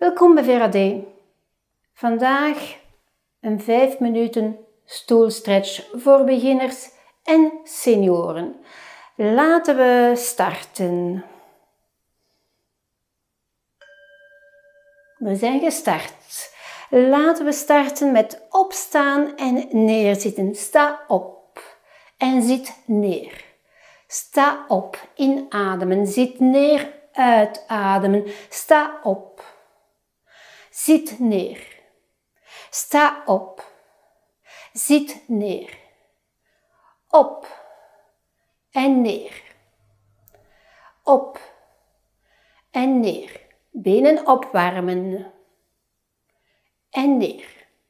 Welkom bij VRAD. Vandaag een 5 minuten stoelstretch voor beginners en senioren. Laten we starten. We zijn gestart. Laten we starten met opstaan en neerzitten. Sta op en zit neer. Sta op, inademen. Zit neer, uitademen. Sta op. Zit neer. Sta op. Zit neer. Op en neer. Op en neer. Benen opwarmen. En neer.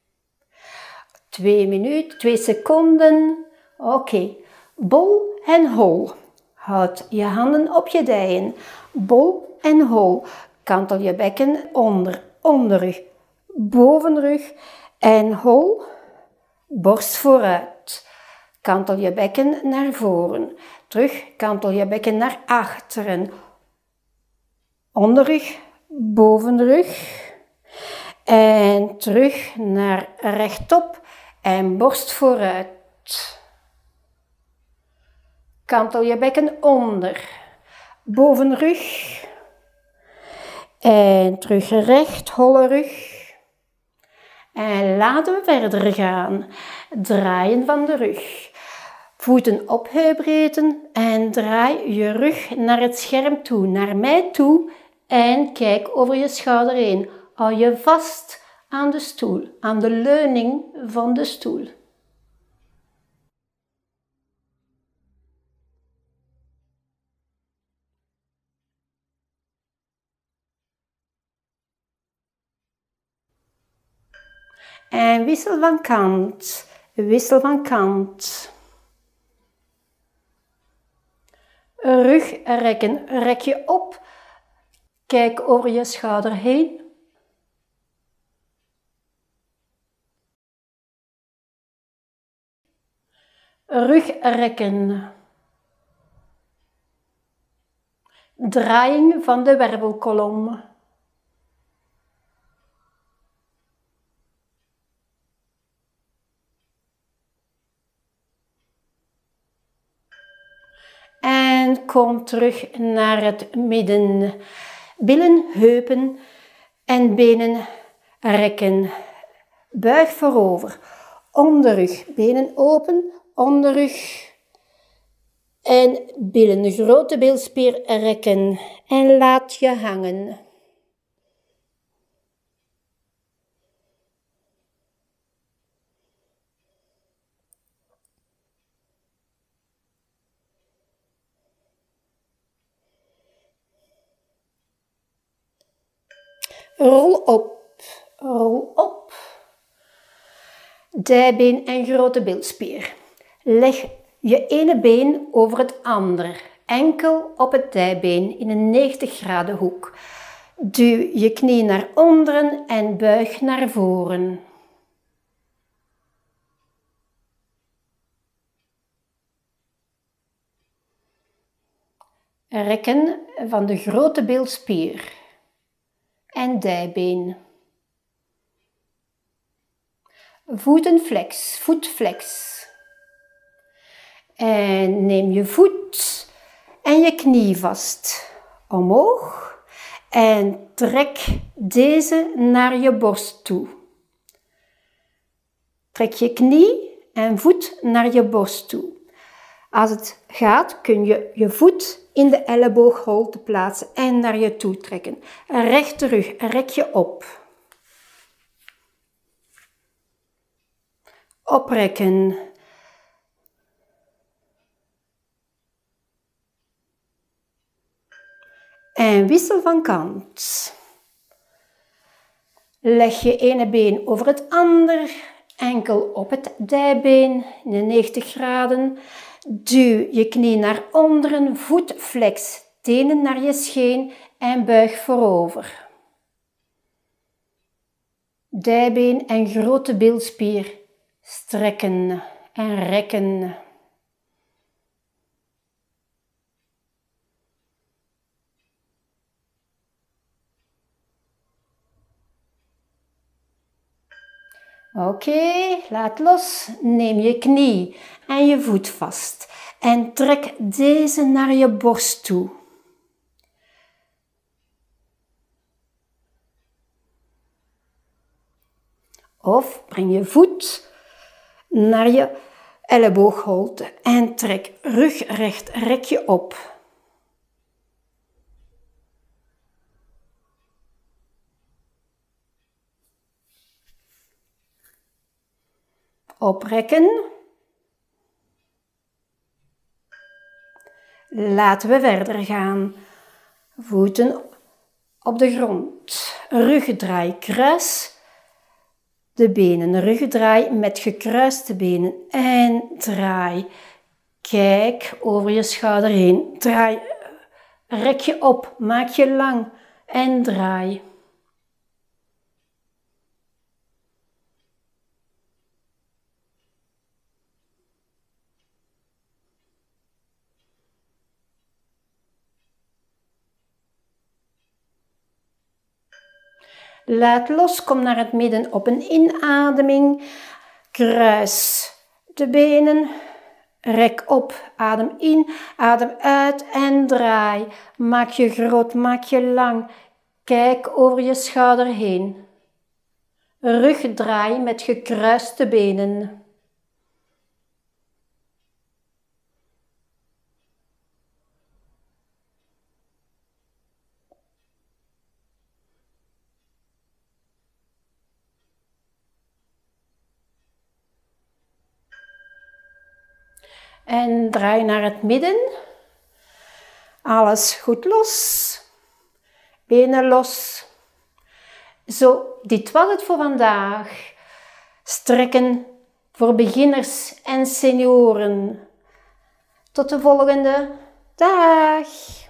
2 seconden. Oké. Bol en hol. Houd je handen op je dijen. Bol en hol. Kantel je bekken onderrug, bovenrug en hol. Borst vooruit. Kantel je bekken naar voren. Terug, kantel je bekken naar achteren. Onderrug, bovenrug. En terug naar rechtop en borst vooruit. Kantel je bekken onder. Bovenrug. En terug recht, holle rug. En laten we verder gaan. Draaien van de rug. Voeten op heupbreedte en draai je rug naar het scherm toe, naar mij toe. En kijk over je schouder heen. Hou je vast aan de stoel, aan de leuning van de stoel. En wissel van kant, wissel van kant. Rug rekken, rek je op. Kijk over je schouder heen. Rug rekken. Draaiing van de wervelkolom. En kom terug naar het midden. Billen, heupen en benen rekken. Buig voorover. Onderrug, benen open, onderrug. En billen, de grote bilspier rekken. En laat je hangen. Rol op, rol op. Dijbeen en grote bilspier. Leg je ene been over het andere, enkel op het dijbeen in een 90 graden hoek. Duw je knie naar onderen en buig naar voren. Rekken van de grote bilspier en dijbeen. Voetenflex, voetflex. En neem je voet en je knie vast. Omhoog. En trek deze naar je borst toe. Trek je knie en voet naar je borst toe. Als het gaat kun je je voet in de elleboogholte plaatsen en naar je toe trekken. Rechte rug, rek je op. Oprekken. En wissel van kant. Leg je ene been over het ander, enkel op het dijbeen in de 90 graden. Duw je knie naar onderen, voetflex, tenen naar je scheen en buig voorover. Dijbeen en grote bilspier strekken en rekken. Oké, laat los. Neem je knie en je voet vast. En trek deze naar je borst toe. Of breng je voet naar je elleboogholte en trek rug recht, rek je op. Oprekken. Laten we verder gaan. Voeten op de grond. Ruggendraai, kruis de benen. Ruggendraai met gekruiste benen. En draai. Kijk over je schouder heen. Draai. Rek je op. Maak je lang. En draai. Laat los, kom naar het midden op een inademing. Kruis de benen, rek op, adem in, adem uit en draai. Maak je groot, maak je lang. Kijk over je schouder heen. Rugdraai met gekruiste benen. En draai naar het midden. Alles goed los. Benen los. Zo, dit was het voor vandaag. Strekken voor beginners en senioren. Tot de volgende dag.